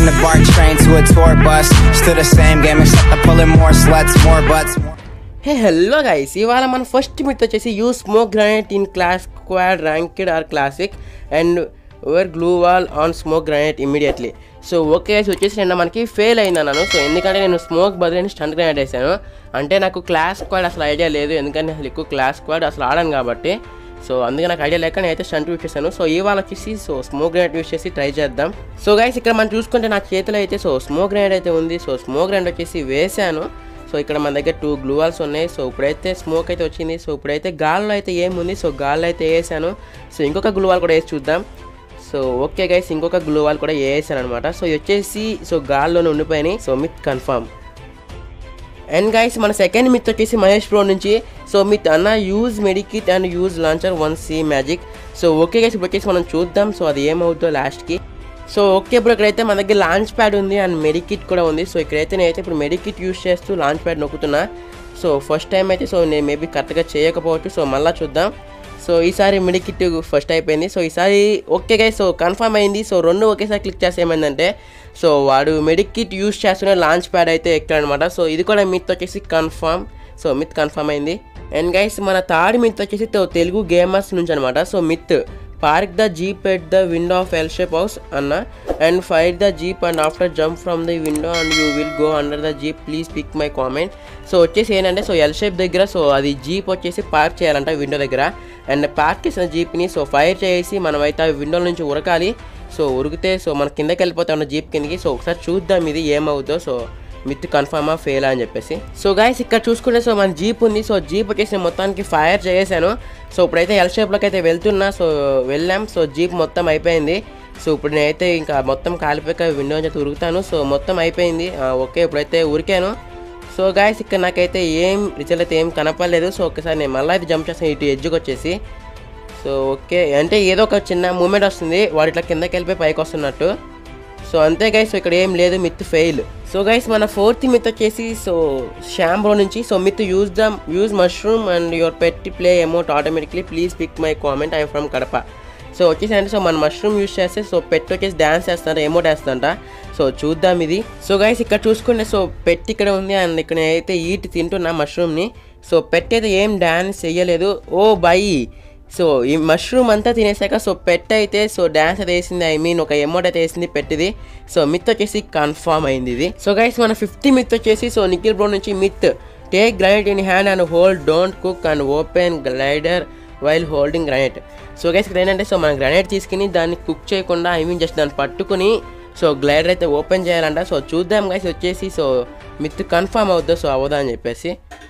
from the BART train to a tour bus. Still the same game except I'm pulling more sluts, more butts. Hey, hello guys. ఇవాళ మన first myth వచ్చేసి you smoke grenade in class squad ranked or classic and where glue wall on smoke grenade immediately. So okay వచ్చేసి నిన్న మనకి fail అయినాను. So ఎందుకంటే నేను smoke బదులు స్టంట్ గ్రానైట్ వేసాను. అంటే నాకు క్లాస్ స్క్వాడ్ అసలు ఐడియా లేదు, ఎందుకంటే అసలు ఎక్కువ క్లాస్ స్క్వాడ్ అసలు ఆడాను కాబట్టి. సో అందుకే నాకు ఐడియా లేక నేనైతే స్టంట్ యూస్ చేశాను. సో ఇవాళ వచ్చేసి సో స్మోక్ గ్రానైట్ యూస్ చేసి ట్రై చేద్దాం. సో గైస్ ఇక్కడ మనం చూసుకుంటే నా చేతిలో అయితే సో స్మోక్ గ్రానైట్ అయితే ఉంది. సో స్మోక్ గ్రానైట్ వచ్చేసి వేసాను. సో ఇక్కడ మన దగ్గర 2 గ్లూ వాల్స్ ఉన్నాయి. సో ఇప్పుడైతే స్మోక్ అయితే వచ్చింది. సో ఇప్పుడైతే గాల్లో అయితే ఏముంది, సో గాల్లో అయితే వేసాను. సో ఇంకొక గ్లూ వాల్ కూడా వేసి చూద్దాం. సో ఓకే గైస్ ఇంకొక గ్లూ వాల్ కూడా వేసాను అనమాట. సో ఇది వచ్చేసి సో గాల్లోనే ఉండిపోయినాయి. So myth confirm. And guys మన సెకండ్ మిత్ వచ్చేసి మహేష్ ప్రో నుంచి. సో మిత్ అన్న use medkit and use launcher 1C magic. So okay guys ఇప్పుడు వచ్చేసి మనం చూద్దాం సో అది ఏమవుతుందో లాస్ట్కి. సో ఓకే ఇప్పుడు ఇక్కడైతే మన దగ్గర లాంచ్ ప్యాడ్ ఉంది అండ్ మెడికిట్ కూడా ఉంది. సో ఇక్కడైతే నేనైతే ఇప్పుడు మెడికిట్ యూజ్ చేస్తూ లాంచ్ ప్యాడ్ నొక్కుతున్నా. సో ఫస్ట్ టైం అయితే సో నేను మేబీ కరెక్ట్గా చేయకపోవచ్చు. సో మళ్ళీ చూద్దాం. సో ఈసారి మెడికిట్ ఫస్ట్ అయిపోయింది. సో ఈసారి ఓకే గైస్ సో కన్ఫర్మ్ అయింది. సో రెండు ఒకేసారి క్లిక్ చేస్తే ఏమైందంటే సో వాడు మెడికిట్ యూజ్ చేస్తూనే లాంచ్ ప్యాడ్ అయితే ఎక్కాడనమాట. సో ఇది కూడా మిత్ వచ్చేసి కన్ఫర్మ్. సో మిత్ కన్ఫర్మ్ అయింది. అండ్ గైస్ మన థర్డ్ మిత్ వచ్చేసి తెలుగు గేమర్స్ నుంచి అనమాట. So myth park the jeep at the window of L shape house అన్న and fire the jeep and after jump from the window and you will go under the jeep please pick my comment. So వచ్చేసి ఏంటంటే so L shape దగ్గర so అది jeep వచ్చేసి park చేయాలంట window దగ్గర. And park చేసిన జీప్ని so fire చేసి మనమైతే ఆ విండో నుంచి ఉరకాలి. సో ఉరికితే సో మన కిందకి వెళ్ళిపోతా ఉన్న జీప్ కిందకి. సో ఒకసారి చూద్దాం ఇది ఏమవుతుందో. సో మిత్ కన్ఫర్మా ఫెయిల్ అని చెప్పేసి. సో గైస్ ఇక్కడ చూసుకుంటే సో మన జీప్ ఉంది. సో జీప్ వచ్చేసి మొత్తానికి ఫైర్ చేసాను. సో ఇప్పుడైతే ఎల్ షేప్లోకి అయితే వెళ్తున్నా. సో వెళ్ళాం. సో జీప్ మొత్తం అయిపోయింది. సో ఇప్పుడు నేనైతే ఇంకా మొత్తం కాలిపోయాక విండో నుంచి ఉరుకుతాను. సో మొత్తం అయిపోయింది. ఓకే ఇప్పుడైతే ఉరికాను. సో గైస్ ఇక్కడ నాకైతే ఏం రిజల్ట్ అయితే ఏం కనపడలేదు. సో ఒకసారి నేను మళ్ళీ అయితే జంప్ చేస్తాను ఇటు ఎడ్జ్కి వచ్చేసి. సో ఓకే అంటే ఏదో ఒక చిన్న మూమెంట్ వస్తుంది, వాడు ఇట్లా కిందకి వెళ్ళిపోయి పైకి వస్తున్నట్టు. సో అంతే గైస్ సో ఇక్కడ ఏం లేదు, మిత్ ఫెయిల్. సో గైస్ మన ఫోర్త్ మిత్ వచ్చేసి సో షాంబ్రో నుంచి. So myth use mushroom and your pet play amount automatically please pick my comment I'm from Kadapa. So వచ్చేసి అంటే సో మన మష్రూమ్ యూజ్ చేస్తే సో పెట్ వచ్చేసి డ్యాన్స్ చేస్తారంట, ఎమౌంట్ వేస్తారంట. సో చూద్దాం ఇది. సో గైస్ ఇక్కడ చూసుకుంటే సో పెట్ ఇక్కడ ఉంది అండ్ ఇక్కడ నేనైతే ఈట్ తింటున్నా మష్రూమ్ని. సో పెట్ అయితే ఏం డ్యాన్స్ చెయ్యలేదు. ఓ బై సో ఈ మష్రూమ్ అంతా తినేసాక సో పెట్ అయితే సో డ్యాన్స్ అయితే వేసింది, ఐ మీన్ ఒక ఎమౌంట్ అయితే వేసింది పెట్టిది. సో మిత్ వచ్చేసి కన్ఫర్మ్ అయింది ఇది. సో గైస్ మన 5th మిత్ వచ్చేసి సో నిఖిల్ బ్రో నుంచి. Myth take grenade in hand and hold don't cook and open glider while holding grenade. So guys ఇక్కడ ఏంటంటే సో మనం గ్రైనేట్ తీసుకుని దాన్ని కుక్ చేయకుండా ఐ మీన్ జస్ట్ దాన్ని పట్టుకుని సో గ్లైడర్ అయితే ఓపెన్ చేయాలంట. సో చూద్దాం గైస్ వచ్చేసి సో మిత్ కన్ఫర్మ్ అవుద్దా సో అవ్వదా అని చెప్పేసి.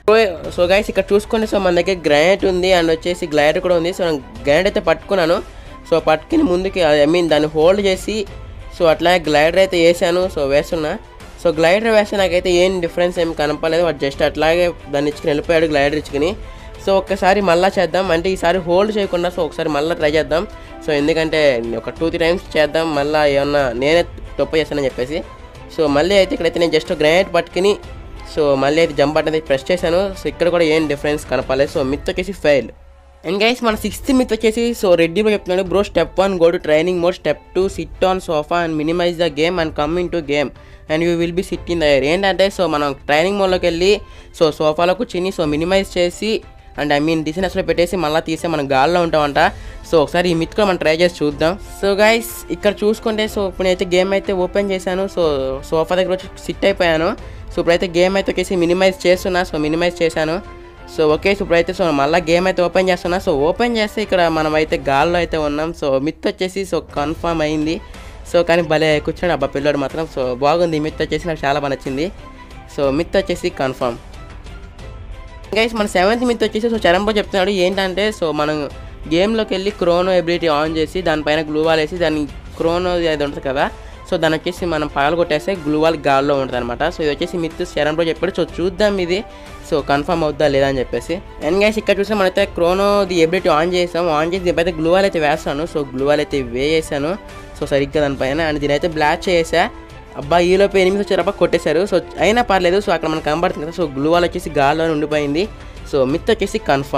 సో గైస్ ఇక్కడ చూసుకుంటే సో మన దగ్గర గ్రైనేట్ ఉంది అండ్ వచ్చేసి గ్లైడర్ కూడా ఉంది. సో గ్రైనేట్ అయితే పట్టుకున్నాను. సో పట్టుకుని ముందుకి ఐ మీన్ దాన్ని హోల్డ్ చేసి సో అట్లాగే గ్లైడర్ అయితే వేసాను. సో వేస్తున్నా. సో గ్లైడర్ వేస్తే నాకైతే ఏం డిఫరెన్స్ ఏం కనపడలేదు. వాడు జస్ట్ అట్లాగే దాన్ని ఇచ్చుకుని వెళ్ళిపోయాడు గ్లైడర్ ఇచ్చుకుని. సో ఒక్కసారి మళ్ళీ చేద్దాం, అంటే ఈసారి హోల్డ్ చేయకుండా సో ఒకసారి మళ్ళీ ట్రై చేద్దాం. సో ఎందుకంటే ఒక 2-3 టైమ్స్ చేద్దాం, మళ్ళీ ఏమన్నా నేనే తప్పు చేస్తానని చెప్పేసి. సో మళ్ళీ అయితే ఇక్కడైతే నేను జస్ట్ గ్రైనేట్ పట్టుకుని సో మళ్ళీ అయితే జంప్ బటన్ అయితే ప్రెస్ చేశాను. సో ఇక్కడ కూడా ఏం డిఫరెన్స్ కనపడలేదు. సో మిత్ వచ్చేసి ఫెయిల్. అండ్ గైస్ మన 6th మిత్ వచ్చేసి సో రెడ్డి బ్రో చెప్తున్నాడు. Bro step 1 go to training mode, step 2 sit on sofa and minimise the game and come in to game and you will be sit in the air. ఏంటంటే so మనం training మోడ్లోకి వెళ్ళి so సోఫాలో కూర్చుని so minimise చేసి and I mean డిసినెస్లో పెట్టేసి మళ్ళీ తీసే మనం గాల్లో ఉంటామంట. సో ఒకసారి ఈ మిత్ కూడా మనం ట్రై చేసి చూద్దాం. సో గైస్ ఇక్కడ చూసుకుంటే సో ఇప్పుడు నేనైతే గేమ్ అయితే ఓపెన్ చేశాను. సో సోఫా దగ్గర వచ్చి సిట్ అయిపోయాను. సో ఇప్పుడైతే గేమ్ అయితే వచ్చేసి మినిమైజ్ చేస్తున్నా. సో మినిమైజ్ చేశాను. సో ఓకే సో ఇప్పుడైతే సో మళ్ళీ గేమ్ అయితే ఓపెన్ చేస్తున్నా. సో ఓపెన్ చేస్తే ఇక్కడ మనం అయితే గాల్లో అయితే ఉన్నాం. సో మిత్ వచ్చేసి సో కన్ఫర్మ్ అయింది. సో కానీ భలే కూర్చున్నాడు అబ్బా పిల్లడు మాత్రం. సో బాగుంది మిత్ వచ్చేసి, నాకు చాలా బాగా నచ్చింది. సో మిత్ వచ్చేసి కన్ఫర్మ్. గైస్ మన 7th మిత్ వచ్చేసి సో చరణ్ బ్రో చెప్తున్నాడు. ఏంటంటే సో మనం గేమ్లోకి వెళ్ళి క్రోనో ఎబిలిటీ ఆన్ చేసి దానిపైన గ్లూ వాల్ వేసి దాన్ని క్రోనో అది ఉంటుంది కదా సో దాన్ని వచ్చేసి మనం పగలు కొట్టేస్తే గ్లూ వాల్ గాల్లో ఉంటుంది అనమాట. సో ఇది వచ్చేసి మిత్ చరణ్ బ్రో చెప్పాడు. సో చూద్దాం ఇది సో కన్ఫర్మ్ అవుద్దా లేదా అని చెప్పేసి. అండ్ గైస్ ఇక్కడ చూస్తే మనైతే క్రోనోది ఎబిలిటీ ఆన్ చేసాం. ఆన్ చేసి దీనిపైతే గ్లూ వాల్ అయితే వేస్తాను. సో గ్లూ వాల్ అయితే వేసాను సో సరిగ్గా దానిపైన. అండ్ దీని అయితే బ్లాక్ చేసా. అబ్బా ఈలోపు ఎనిమిది వచ్చారబ్బా కొట్టేశారు. సో అయినా పర్లేదు. సో అక్కడ మనకు కనబడుతుంది కదా. సో గ్లూ వాల్ వచ్చేసి గాల్లో ఉండిపోయింది. సో మిత్ వచ్చేసి కన్ఫర్మ్.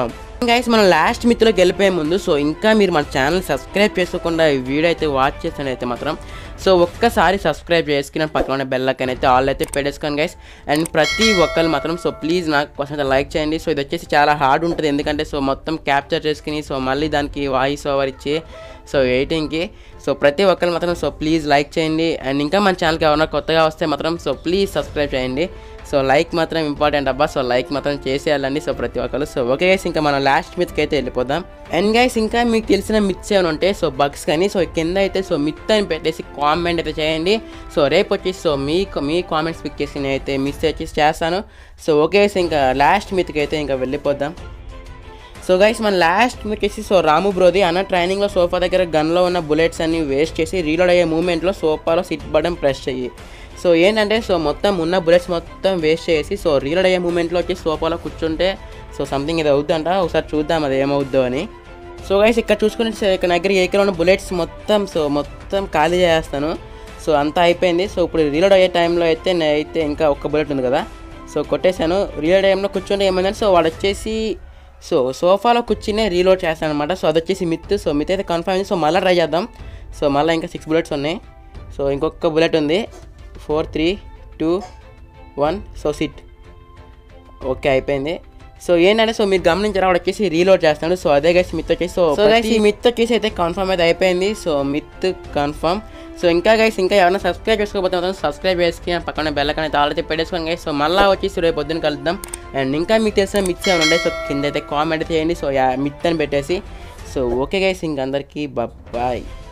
గైస్ మనం లాస్ట్ మిత్తులోకి వెళ్ళిపోయే ముందు సో ఇంకా మీరు మన ఛానల్ సబ్స్క్రైబ్ చేసుకోకుండా ఈ వీడియో అయితే వాచ్ చేసినైతే మాత్రం సో ఒక్కసారి సబ్స్క్రైబ్ చేసుకుని పక్కన బెల్ ఐకాన్ అయితే ఆల్ అయితే పెట్టేసుకోండి గైస్. అండ్ ప్రతి ఒక్కరు మాత్రం సో ప్లీజ్ నాకు కోసం లైక్ చేయండి. సో ఇది వచ్చేసి చాలా హార్డ్ ఉంటుంది ఎందుకంటే సో మొత్తం క్యాప్చర్ చేసుకుని సో మళ్ళీ దానికి వాయిస్ ఓవర్ ఇచ్చి సో ఎడిటింగ్కి సో ప్రతి ఒక్కరు మాత్రం సో ప్లీజ్ లైక్ చేయండి. అండ్ ఇంకా మన ఛానల్కి ఎవరైనా కొత్తగా వస్తే మాత్రం సో ప్లీజ్ సబ్స్క్రైబ్ చేయండి. సో లైక్ మాత్రం ఇంపార్టెంట్ అబ్బా. సో లైక్ మాత్రం చేసేయాలండి సో ప్రతి ఒక్కరు. సో ఓకే గైస్ ఇంకా మనం లాస్ట్ మిత్కి అయితే వెళ్ళిపోదాం. అండ్ గైస్ ఇంకా మీకు తెలిసిన మిత్స్ ఏమైనా ఉంటే సో బగ్స్ కానీ సో కింద అయితే సో మిత్ అని పెట్టేసి కామెంట్ అయితే చేయండి. సో రేపు వచ్చేసి సో మీ కామెంట్స్ పిక్ చేసి నేనైతే మిస్ వచ్చేసి చేస్తాను. సో ఓకే గైస్ ఇంకా లాస్ట్ మిత్కి అయితే ఇంకా వెళ్ళిపోదాం. సో గైస్ మన లాస్ట్ వచ్చేసి సో రాము బ్రోది అన్న ట్రైనింగ్లో సోఫా దగ్గర గన్లో ఉన్న బుల్లెట్స్ అన్ని వేస్ట్ చేసి రీలోడ్ అయ్యే మూమెంట్లో సోఫాలో సిట్ బటన్ ప్రెస్ చెయ్యి. సో ఏంటంటే సో మొత్తం ఉన్న బుల్లెట్స్ మొత్తం వేస్ట్ చేసి సో రీలోడ్ అయ్యే మూమెంట్లో వచ్చి సోఫాలో కూర్చుంటే సో సంథింగ్ ఇది అవుద్దంట. ఒకసారి చూద్దాం అది ఏమవుద్దో అని. సో గైస్ ఇక్కడ చూసుకుని ఇక్కడ దగ్గర ఏకలో ఉన్న బుల్లెట్స్ మొత్తం ఖాళీ చేస్తాను. సో అంతా అయిపోయింది. సో ఇప్పుడు రీలోడ్ అయ్యే టైంలో అయితే ఇంకా ఒక్క బుల్లెట్ ఉంది కదా సో కొట్టేశాను. రీలోడ్ టైంలో కూర్చుంటే ఏమైందంటే సో వాడు వచ్చేసి సో సోఫాలో కూర్చునే రీలోడ్ చేస్తాను అనమాట. సో అది వచ్చేసి మిత్. సో మిత్ అయితే కన్ఫర్మ్ అయింది. సో మళ్ళీ ట్రై చేద్దాం. సో మళ్ళీ ఇంకా 6 బుల్లెట్స్ ఉన్నాయి. సో ఇంకొక బుల్లెట్ ఉంది. 4 3 2 1 సో సిట్. ఓకే అయిపోయింది. సో ఏంటంటే సో మీరు గమనించారా వాడు వచ్చేసి రీలోడ్ చేస్తాడు. సో అదే గైస్ మిత్ వచ్చేసి సో గైస్ ఈ మిత్ వచ్చేసి అయితే కన్ఫర్మ్ అయితే అయిపోయింది. So myth confirm. సో ఇంకా గైస్ ఇంకా ఎవరైనా సబ్స్క్రైబ్ చేసుకోకపోతే మాత్రం సబ్స్క్రైబ్ చేసుకుని పక్కన బెల్ ఐకాన్ అయితే ఆల్రెడీ పెట్టేసుకోండి గైస్. సో మళ్ళీ వచ్చేసి రేపు పొద్దున్న కలుద్దాం. అండ్ ఇంకా మీకు తెలిసిన మిత్స్ ఏమైనా ఉండే సో కింద అయితే కామెంట్ చేయండి. సో మిత్ అని పెట్టేసి. సో ఓకే గైస్ ఇంక అందరికీ బాయ్.